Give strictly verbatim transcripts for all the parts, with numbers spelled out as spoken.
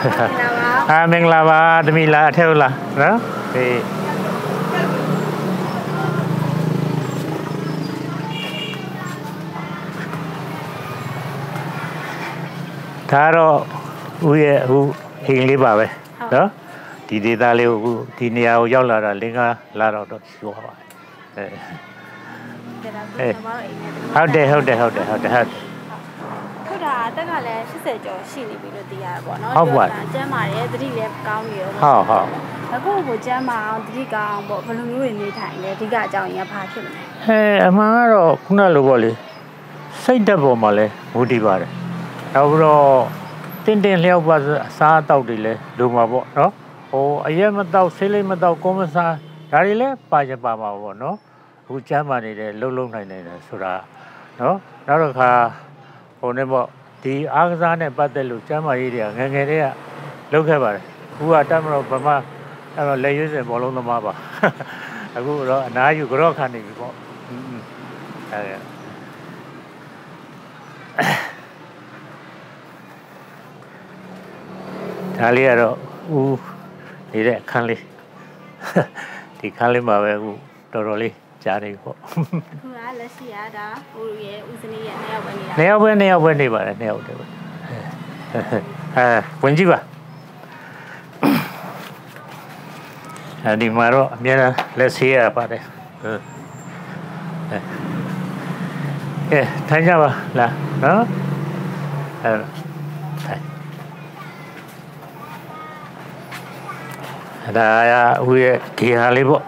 อ่าเมงลาวาจะมีลาเท่าละเนาะถ้าเราอุ้ยอุ้ยเฮงลีบ่าไปเนาะทีเดียวตาเลี้ยวทีนี้เอาย้อนลาเลี้ยงลาเราต้องชัวร์ไปเออเออเขาเดาเขาเดาเขาเดาเขาเดาเขาด่าแต่ก็เลยชิเสจอชินี่ไปเลยตียาบ่เนาะเจ้ามาเนี่ยตรีเล็บก้าวอยู่ฮะฮะแล้วก็บ่เจ้ามาตรีก้าวบ่บลูမျိုးနေထိုင်တယ်ဒီကအကြောင်းရဖာဖြစ်မလဲဟဲ့အမှန်ကတော့ခုနလိုပေါ့လေစိတ်ဓာတ်ပေါ်မှာလဲမူတည်ပါတယ်နောက်ပြီးတော့တင်းတင်းလျှောက်ပါစားတောက်တွေလဲလိုမှာပေါ့နော်ဟိုအရက်မတောက်ဆေးလေးမတောက်ကောမစားဒါတွေလဲပါချင်ပါမှာပေါ့နော်အခုကျမ်းမာနေတဲ့လှုပ်လှုပ်နိုင်နေတယ်ဆိုတာနော်နောက်တစ်ခါဟိုနဲ့ပေါ့ဒီအားကစားနဲ့ပတ်သက်လို့ကျမ်းမာရေးတွေကငယ်ငယ်တွေကလုပ်ခဲ့ပါတယ်အခုကတတ်မလို့ဗမာအဲ့တော့လက်ရွေးစင်ဘောလုံးသမားပါအခုတော့အနားယူကြော့ခါနေပြီပေါ့အဲ့ဒါလေးကတော့ဦးနေတဲ့ခန်းလေးဒီခန်းလေးမှာပဲအခုတော်တော်လေးကြားနေပေါ့ခုကလက်ရှိရတာဦးရဲ့ဦးစနေရဲ့နှစ်ယောက်ပဲနေတာနှစ်ယောက်ပဲနှစ်ယောက်ပဲနေပါတယ်နှစ်ယောက်တည်းပဲအဲဝင်ကြည့်ပါအဲဒီမှာတော့အများလက်ဆေးရပါတယ်ကဲထိုင်ကြပါလားနော်အဲဒါရဦးရဲ့ဒီဟာလေးပေါ့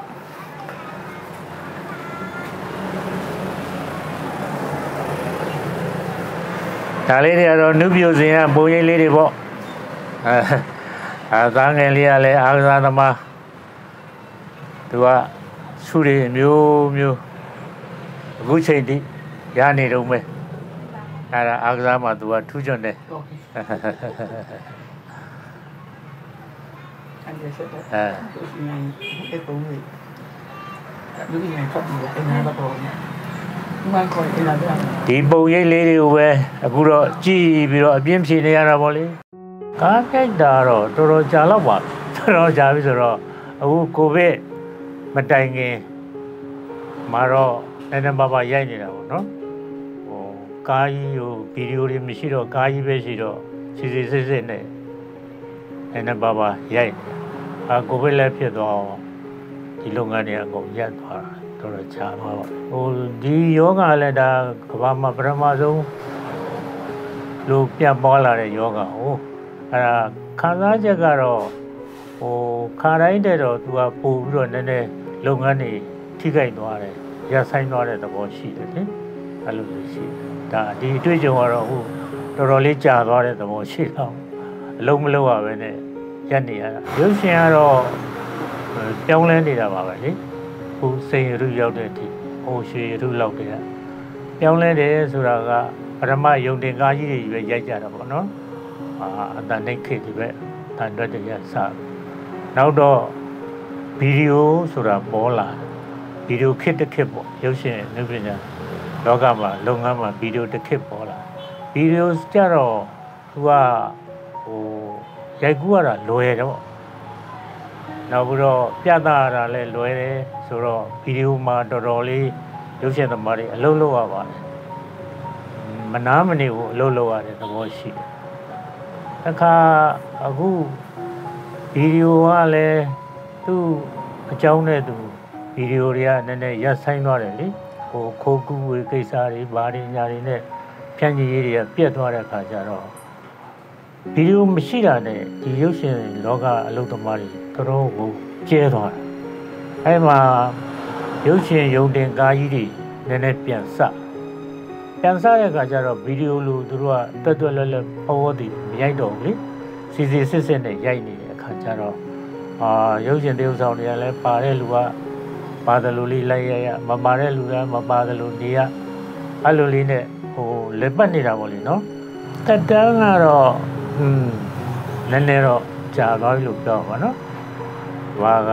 ဒါလေးတွေကတော့နုပြိုစင်ကပုံရိပ်လေးတွေပေါ့အဲအာသားငယ်လေးကလည်းအားကစားသမားသူကစုတွေမျိုးမျိုးအခုချိန်ထိရနေတော့မယ်အဲ့ဒါအားကစားမှာသူကထူးချွန်တယ်အဲအဲ့ပုံလေးလူကြီးနဲ့ဖတ်ပြီးတော့အင်းသားတော့မှန်ခေါ်နေတာဗျာဒီပုံရိပ်လေးတွေကိုပဲအခုတော့ကြည့်ပြီးတော့အပြင်းဖြေနေရတာပေါ့လေကားကြိုက်တာတော့တော်တော်ကြာတော့ပါတော်တော်ကြာပြီဆိုတော့အခုကိုဗစ်မတိုင်ခင်မှာတော့နည်းနည်းပါးပါးရိုက်နေတာပေါ့နော်ဟိုကားကြီးကိုဗီဒီယိုတွေမရှိတော့ကားကြီးပဲရှိတော့စီစီစစ်စစ်နဲ့နည်းနည်းပါးပါးရိုက်အာကိုဗစ်လည်းဖြစ်သွားအောင်ဒီလုပ်ငန်းတွေအကုန်ရပ်သွားတာတော်တော်ကြာသွားပါဟိုဒီယောဂလည်းဒါကမ္ဘာမှာပထမဆုံးလူပြတ်ပေါ်လာတဲ့ယောဂဟိုအဲ့ဒါခံစားချက်ကတော့ဟိုခါတိုင်းတဲ့တော့သူကပို့ပြီးတော့နည်းနည်းလုပ်ငန်းတွေထိခိုက်သွားတယ်ရဆိုင်သွားတဲ့သဘောရှိတယ်လေအဲ့လိုရှိဒါဒီအတွေ့အကြုံကတော့ဟိုတော်တော်လေးကြာသွားတဲ့သဘောရှိတော့အလုံးမလုံးရပဲနဲ့ရက်နေရတာရုပ်ရှင်ကတော့ပြောင်းလဲနေတာပါပဲလေဟိုစိန်ရုရောက်တဲ့အထိဟိုရွှေရုလောက်တဲ့ပြောင်းလဲတယ်ဆိုတာကပထမယုံတင်ကားကြီးတွေပဲရိုက်ကြတာပေါ့နော်အာအတန်တိတ်ခေတ်ဒီပဲတန်တွက်တရစနောက်တော့ဗီဒီယိုဆိုတာပေါ်လာဗီဒီယိုခေတ်တစ်ခေတ်ပေါ့ရုပ်ရှင်နုပညာလောကမှာလုပ်ငန်းမှာဗီဒီယိုတစ်ခေတ်ပေါ်လာဗီဒီယိုကြတော့သူကဟိုရိုက်ကူးရတာလွယ်တယ်ပေါ့နောက်ပြီးတော့ပြသရတာလည်းလွယ်တယ်ဆိုတော့ဗီဒီယိုမှာတော်တော်လေးရုပ်ရှင်သမားတွေအလုပ်လုပ်ရပါတယ်မနာမနေဘူးအလုပ်လုပ်ရတဲ့သဘောရှိတယ်တခါအခုဗီဒီယိုကလည်းသူ့အကြောင်းနဲ့သူဗီဒီယိုတွေကနည်းနည်းရပ်ဆိုင်းသွားတယ်လေဟိုခိုးကူးဝေကိစ္စတွေဘာတွေညာတွေနဲ့ဖြန့်ချီရေးတွေကပြတ်သွားတဲ့အခါကျတော့ဗီဒီယိုမရှိတာနဲ့ဒီရုပ်ရှင်လောကအလုပ်သမားတွေတော်တော်ကိုကျဲသွားတယ်အဲ့မှာရုပ်ရှင်ရုံတင်ကားကြီးတွေနည်းနည်းပြန်ဆပြန်ဆတဲ့အခါကျတော့ဗီဒီယိုလိုသူတို့ကတွတ်တွတ်လွတ်လွတ်ပေါ်ပေါ်တည်မရိုက်တော့ဘူးလေစီစီစစ်စစ်နဲ့ရိုက်နေတဲ့အခါကျတော့အာရုပ်ရှင်တရုပ်ဆောင်တွေကလည်းပါတဲ့လူကပါတယ်လူလေးလိုက်ရရမပါတဲ့လူကမပါတယ်လူနေရအဲ့လိုလေးနဲ့ဟိုလက်ပတ်နေတာပေါ့လေနော်တက်တန်းကတော့อืมနည်းနည်းတော့ကြာသွားပြီလို့ပြောပါနော်ဘာက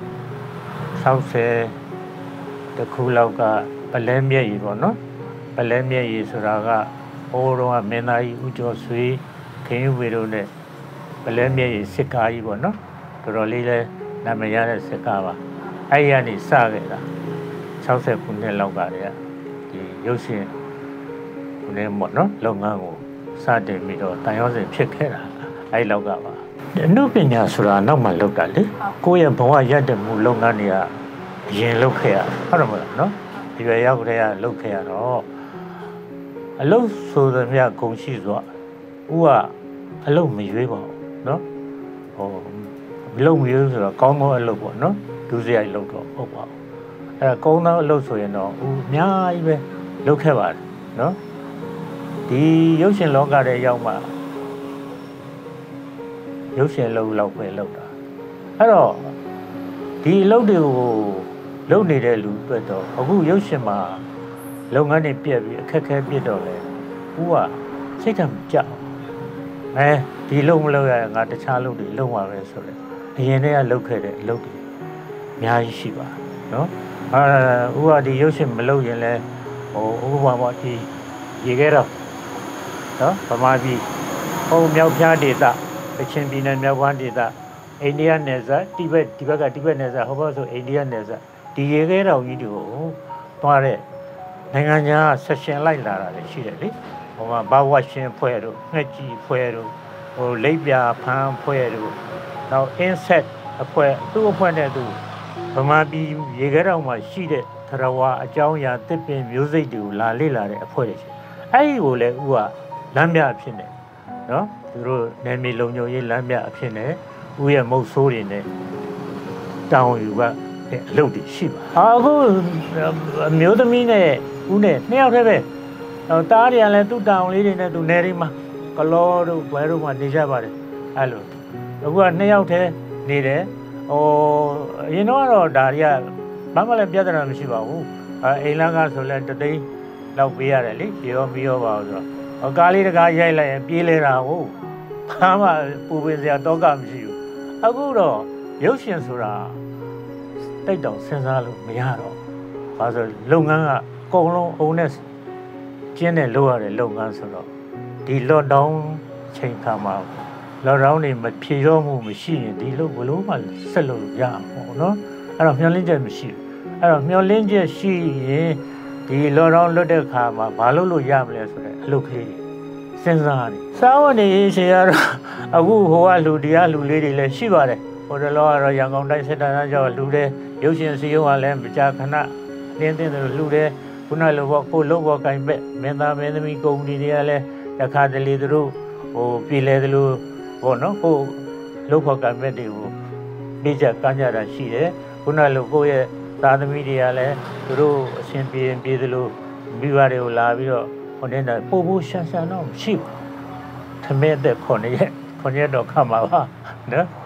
sáu mươiတခုလောက်ကပလဲမြက်ကြီးပေါ့နော်ပလဲမြက်ကြီးဆိုတာကဟိုးတော့မင်းသားကြီးဦးကျော်ဆွေခင်းဝေတို့နဲ့ပလဲမြည့်စစ်ကားကြီးပေါ့နော်တော်တော်လေးလဲနာမည်ရတဲ့စစ်ကားပါအဲ့ဒီကနေစခဲ့တာ60ခုနှစ်လောက်ကတည်းကဒီရုပ်ရှင်ခုနှစ်ပေါ့နော်လုပ်ငန်းကိုစတင်ပြီးတော့တန်ရောစင်ဖြစ်ခဲ့တာအဲ့လောက်ကပါအနုပညာဆိုတာနောက်မှလောက်တာလေကိုယ့်ရဲ့ဘဝရက်တမှုလုပ်ငန်းတွေကရင်လုပ်ခဲ့ရဟုတ်တယ်မလားနော်ဒီဘက်ရောက်တဲ့ကလုပ်ခဲ့ရတော့အလုပ်ဆိုသမျှဂုံရှိစွာဦးကအလုပ်မရွေးပါဘူးနော်ဟိုမလုပ်မရွေးဆိုတော့ကောင်းသောအလုပ်ပေါ့နော်ဒုစရိုက်လုပ်တော့ဟုတ်ပါဘူးအဲကောင်းသောအလုပ်ဆိုရင်တော့ဦးအများကြီးပဲလုပ်ခဲ့ပါတယ်နော်ဒီရုပ်ရှင်လောကထဲရောက်မှရုပ်ရှင်လုပ်လောက်ပဲလုပ်တာအဲ့တော့ဒီအလုပ်တွေကိုလုပ်နေတဲ့လူအတွက်တော့အခုရုပ်ရှင်မှာလုပ်ငန်းတွေပြက်ပြီးအခက်ခဲပြစ်တော့လေဦးကစိတ်ဓာတ်မကြောက်အဲဒီလုပ်မလုပ်ရငါတခြားလုပ်တွေလုပ်မှာပဲဆိုတော့အရင်တည်းကလုပ်ခဲ့တဲ့အလုပ်တွေအများကြီးရှိပါနော်အာဦးကဒီရုပ်ရှင်မလုပ်ရင်လဲဟိုဥပမာပေါ့ဒီရေခဲတော့နော်ဗမာပြည်ဟိုမြောက်ပြားဒေသကချင်ပြည်နယ်မြောက်ပိုင်းဒေသအိန္ဒိယနယ်စပ်တိဘက်ဒီဘက်ကတိဘက်နယ်စပ်ဟောဘောဆိုအိန္ဒိယနယ်စပ်ဒီရေခဲတော်ကြီးတွေကိုသွားတဲ့နိုင်ငံခြားဆက်ရှင်လိုက်လာတာလည်းရှိတယ်လေဟိုမှာဘာဝရှင်ဖွဲ့တို့ငှက်ကြီးဖွဲ့တို့ဟိုလိပ်ပြာဖန်းဖွဲ့တို့နောက် insect အဖွဲ့သူ့အဖွဲ့နဲ့သူဗမာပြည်ရေခဲတော်မှာရှိတဲ့သရဝါအကြောင်းအရာတစ်ပင်မျိုးစိတ်တွေကိုလာလေ့လာတဲ့အဖွဲ့တွေရှိအဲ့ဒီကိုလည်းဥကလမ်းမြအဖြစ်နဲ့နော်သူတို့နယ်မြေလုံခြုံရေးလမ်းမြအဖြစ်နဲ့ဥရဲ့မုတ်ဆိုးတွေနဲ့တောင်းယူကအလုပ်တွေရှိပါအခုအမျိုးသမီးနဲ့ဦးနဲ့နှစ်ယောက်တည်းပဲတားတွေကလည်းသူ့တောင်လေးတွေနဲ့သူနယ်တွေမှာကလောတို့ဘွဲတို့မှာနေကြပါတယ်အဲ့လိုအခုကနှစ်ယောက်တည်းနေတယ်ဟိုအရင်တော့ဒါတွေကဘာမှလည်းပြဿနာမရှိပါဘူးအဲအိမ်လန်းကဆိုလဲတသိန်းလောက်ပေးရတယ်လေရေရောမီးရောပါဆိုတော့ကားလေးတကားရိုက်လိုက်ရင်ပြေးလဲတာဟုတ်ဘာမှပူပင်စရာတော့ကမရှိဘူးအခုတော့ရုပ်ရှင်ဆိုတာတိတ်တောင်စဉ်းစားလို့မရတော့ဘာလို့လုပ်ငန်းကအကုန်လုံးအုံနဲ့ကျင်းနဲ့လုပ်ရတဲ့လုပ်ငန်းဆိုတော့ဒီ lockdown ချိန်ခါမှာ lockdown နေမဖြေတော့မှုမရှိရင်ဒီလိုဘလို့မှဆက်လို့ရအောင်ပေါ့နော်အဲ့တော့မျှော်လင့်ချက်မရှိဘူးအဲ့တော့မျှော်လင့်ချက်ရှိရင်ဒီ lockdown လွတ်တဲ့ခါမှာဘာလို့လို့ရမလဲဆိုတဲ့အလုပ်ကလေးတွေစဉ်းစားနေစားဝတ်နေရေးရှင်ရတော့အခုဟိုကလူဒီကလူလေးတွေလည်းရှိပါတယ်ဟိုတလောကတော့ရန်ကုန်တိုင်းစစ်တပ်သားကြောင့်လူတွေရုပ်ရှင်စီရုံးကလည်းမကြာခဏနင်းတင်းတယ်လူတွေခုနလိုပေါ့ကိုလုံးပေါ်ကင်ပဲမင်းသားမင်းသမီးကုမ္ပဏီတွေကလည်းတခါတလေသူတို့ဟိုပြည်လဲသလိုပေါ့နော်ကိုလုံးပေါ်ကင်ပဲတွေကိုပြေးကြကမ်းကြတာရှိတယ်ခုနလိုကိုရဲ့သားသမီးတွေကလည်းသူတို့အရှင်ပြေးပြေးသလိုမိဘတွေကိုလာပြီးတော့ဟိုနေတာပို့ဖို့ရှာရှာတော့မရှိဘူးထမဲတဲ့ခွန်ရဲ့ခွန်ရဲ့တော့ခတ်မှာပါနော်